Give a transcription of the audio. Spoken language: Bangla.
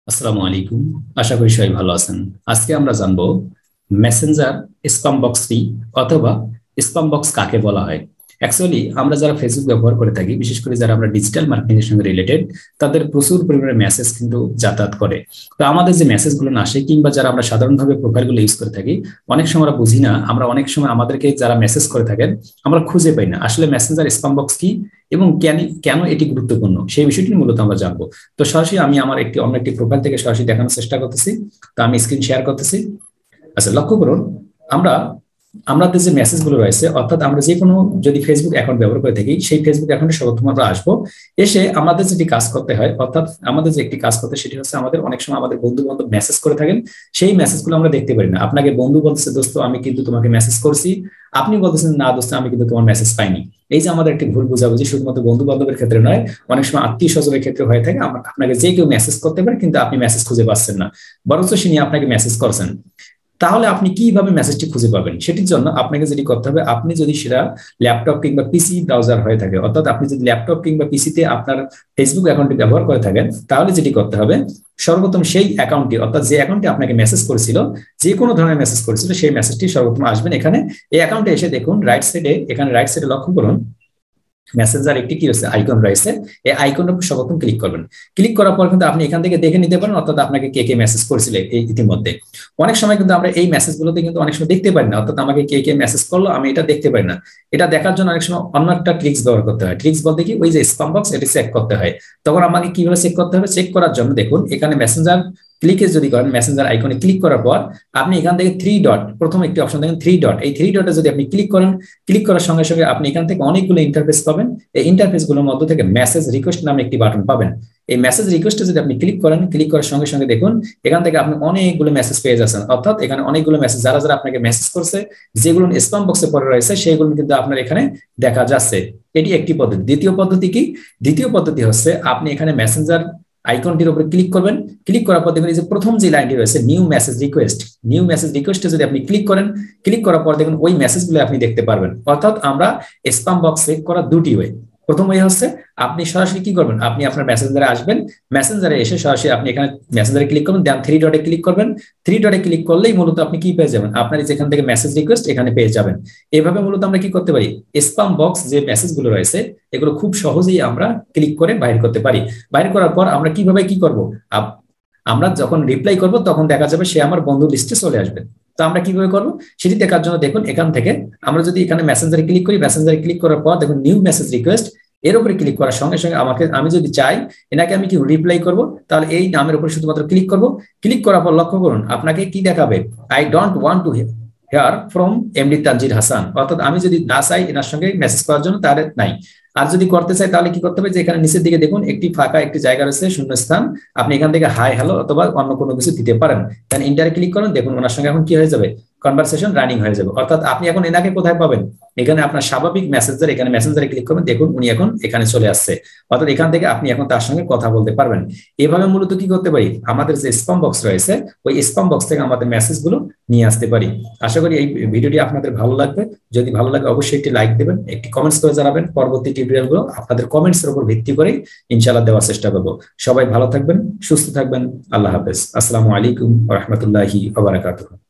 আসসালামু আলাইকুম। আশা করি সবাই ভালো আছেন। আজকে আমরা জানবো মেসেঞ্জার স্প্যাম বক্স কি, অথবা স্প্যাম বক্স কাকে বলা হয়। অ্যাকচুয়ালি আমরা যারা ফেসবুক ব্যবহার করে থাকি, বিশেষ করে যারা আমরা ডিজিটাল মার্কেটিং এর সঙ্গে রিলেটেড, তাদের প্রচুর পরিমাণে মেসেজ কিন্তু যাতায়াত করে। তো আমাদের যে মেসেজগুলো না আসে, কিংবা যারা আমরা সাধারণভাবে প্রোফাইলগুলো ইউজ করে থাকি, অনেক সময় আমরা বুঝি না। আমরা অনেক সময় আমাদেরকে যারা মেসেজ করে থাকেন, আমরা খুঁজে পাই না আসলে মেসেঞ্জার স্প্যাম বক্স কি এবং কেন কেন এটি গুরুত্বপূর্ণ, সেই বিষয়টি মূলত আমরা জানবো। তো সরাসরি আমি আমার অন্য একটি প্রোফাইল থেকে সরাসরি দেখানোর চেষ্টা করতেছি। তো আমি স্ক্রিন শেয়ার করতেছি। আচ্ছা, লক্ষ্য করুন, আমরা আমাদের যে মেসেজ গুলো রয়েছে, অর্থাৎ আমরা যে কোনো যদি ফেসবুক অ্যাকাউন্ট ব্যবহার করে থাকি, সেই ফেসবুক অ্যাকাউন্টে সর্বপ্রথম আমরা আসবো। এসে আমাদের যেটি কাজ করতে হয়, অর্থাৎ আমাদের যে একটি কাজ করতে, সেটি হচ্ছে আমাদের অনেক সময় আমাদের বন্ধু বান্ধব মেসেজ করে থাকেন, সেই মেসেজগুলো আমরা দেখতে পারি না। আপনাকে বন্ধু বলতেছে, দোস্ত আমি কিন্তু তোমাকে মেসেজ করছি, আপনি বলতেছেন না দোস্ত আমি কিন্তু তোমার মেসেজ পাইনি। এই যে আমাদের একটি ভুল বোঝাবুঝি, শুধুমাত্র বন্ধু বান্ধবের ক্ষেত্রে নয়, অনেক সময় আত্মীয় স্বজনের ক্ষেত্রে হয়ে থাকে। আপনাকে যে কেউ মেসেজ করতে পারে, কিন্তু আপনি মেসেজ খুঁজে পাচ্ছেন না, বরঞ্চ সে নিয়ে আপনাকে মেসেজ করছেন। তাহলে আপনি কিভাবে মেসেজটি খুঁজে পাবেন? সেটির জন্য আপনাকে যেটি করতে হবে, আপনি যদি সেটা ল্যাপটপ কিংবা পিসি ব্রাউজার হয়ে থাকে, অর্থাৎ আপনি যদি ল্যাপটপ কিংবা পিসিতে আপনার ফেসবুক অ্যাকাউন্টটি ব্যবহার করে থাকেন, তাহলে যেটি করতে হবে, সর্বপ্রথম সেই অ্যাকাউন্টটি, অর্থাৎ যে অ্যাকাউন্টে আপনাকে মেসেজ করেছিল, যে কোনো ধরনের মেসেজ করেছিল, সেই মেসেজটি সর্বপ্রথম আসবেন এখানে। এই অ্যাকাউন্টে এসে দেখুন রাইট সাইডে, এখানে রাইট সাইডে লক্ষ্য করুন, মেসেঞ্জার একটি কি রয়েছে, আইকন রয়েছে। এই আইকনের উপর সর্বপ্রথম ক্লিক করবেন। ক্লিক করার পর কিন্তু আপনি এখান থেকে দেখে নিতে পারেন, অর্থাৎ আপনাকে কে কে মেসেজ করেছিল এই ইতিমধ্যে। অনেক সময় কিন্তু আমরা এই মেসেজগুলোতে কিন্তু অনেক সময় দেখতে পারি না, অর্থাৎ আমাকে কে কে মেসেজ করলো আমি এটা দেখতে পারি না। এটা দেখার জন্য অনেক সময় অন্য একটা ট্রিক্স ব্যবহার করতে হয়। ট্রিক্স বলতে কি, ওই যে স্প্যাম বক্স, এটি চেক করতে হয়। তখন আমাকে কিভাবে চেক করতে হবে? চেক করার জন্য দেখুন এখানে মেসেঞ্জার ক্লিকে যদি করেন, মেসেঞ্জার আইকনে ক্লিক করার পর আপনি এখান থেকে থ্রি ডট, প্রথম একটি অপশন দেখেন থ্রি ডট, এই থ্রি ডটে যদি আপনি ক্লিক করেন, ক্লিক করার সঙ্গে সঙ্গে আপনি এখান থেকে অনেকগুলো ইন্টারফেস পাবেন। এই ইন্টারফেস গুলোর মধ্যে থেকে মেসেজ রিকোয়েস্ট নামে একটি বাটন পাবেন। এই মেসেজ রিকোয়েস্টে যদি আপনি ক্লিক করেন, ক্লিক করার সঙ্গে সঙ্গে দেখুন এখান থেকে আপনি অনেকগুলো মেসেজ পেয়ে যাচ্ছেন। অর্থাৎ এখানে অনেকগুলো মেসেজ যারা যারা আপনাকে মেসেজ করছে, যেগুলো স্প্যাম বক্সে পড়ে রয়েছে, সেগুলো কিন্তু আপনার এখানে দেখা যাচ্ছে। এটি একটি পদ্ধতি। দ্বিতীয় পদ্ধতি কি? দ্বিতীয় পদ্ধতি হচ্ছে আপনি এখানে মেসেঞ্জার আইকনটির উপরে ক্লিক করবেন। ক্লিক করার পর দেখুন এই যে প্রথম যে লাইনটি রয়েছে, new message request, new message রিকোয়েস্টে যদি আপনি ক্লিক করেন, ক্লিক করার পর দেখুন ওই মেসেজগুলো আপনি দেখতে পারবেন। অর্থাৎ আমরা স্প্যাম বক্স চেক করার দুটি ওয়ে। প্রথম ওয়ে হচ্ছে আপনি সরাসরি কি করবেন, আপনি আপনার মেসেঞ্জারে আসবেন, মেসেঞ্জারে এসে সরাসরি আপনি এখানে মেসেঞ্জারে ক্লিক করবেন, দেন থ্রি ডটে ক্লিক করবেন। থ্রি ডটে ক্লিক করলেই মূলত আপনি কি পেয়ে যাবেন, আপনার যেখান থেকে মেসেজ রিকোয়েস্ট এখানে পেয়ে যাবেন। এভাবে মূলত আমরা কি করতে পারি, স্প্যাম বক্স যে মেসেজগুলো রয়েছে এগুলো খুব সহজেই আমরা ক্লিক করে বাইর করতে পারি। বাইর করার পর আমরা কিভাবে কি করব, আমরা যখন রিপ্লাই করব তখন দেখা যাবে সে আমার বন্ধু লিস্টে চলে আসবে। তো আমরা কিভাবে করবো সেটি দেখার জন্য দেখুন এখান থেকে আমরা যদি এখানে মেসেঞ্জারে ক্লিক করি, মেসেঞ্জারে ক্লিক করার পর দেখুন নিউ মেসেজ রিকোয়েস্ট, এর উপরে ক্লিক করার সঙ্গে সঙ্গে আমি যদি চাই এনাকে আমি কি রিপ্লাই করব, তাহলে এই নামের উপর শুধুমাত্র ক্লিক করব। ক্লিক করার পর লক্ষ্য করুন আপনাকে কি দেখাবে, I don't want to hear from MD Tanjir Hasan. অর্থাৎ আমি যদি না চাই এনার সঙ্গে মেসেজ করার জন্য, তাহলে নাই। আর যদি করতে চাই তাহলে কি করতে হবে, যে এখানে নিচের দিকে দেখুন একটি ফাঁকা একটি জায়গা রয়েছে, শূন্যস্থান। আপনি এখান থেকে হাই হ্যালো অথবা অন্য কোনো কিছু দিতে পারেন। দেন ইন্টারে ক্লিক করুন, দেখুন ওনার সঙ্গে এখন কি হয়ে যাবে, কনভারসেশন রানিং হয়ে যাবে। অর্থাৎ আপনি এখন এনাকে কোথায় পাবেন, এখানে আপনার স্বাভাবিক মেসেঞ্জার, এখানে মেসেঞ্জারে ক্লিক করবেন, দেখুন উনি এখন এখানে চলে আসছে। অর্থাৎ এখান থেকে আপনি এখন তার সঙ্গে কথা বলতে পারবেন। এভাবে মূলত কি করতে পারি, আমাদের যে স্প্যাম বক্স রয়েছে ওই স্প্যাম বক্স থেকে আমাদের মেসেজগুলো নিয়ে আসতে পারি। আশা করি এই ভিডিওটি আপনাদের ভালো লাগবে। যদি ভালো লাগে অবশ্যই একটি লাইক দেবেন, একটি কমেন্টস করে জানাবেন। পরবর্তী টিউটোরিয়ালগুলো আপনাদের কমেন্টস এর উপর ভিত্তি করে ইনশাআল্লাহ দেওয়ার চেষ্টা করব। সবাই ভালো থাকবেন, সুস্থ থাকবেন। আল্লাহ হাফেজ। আসসালামু আলাইকুম ওয়া রাহমাতুল্লাহি ওয়া বারাকাতুহু।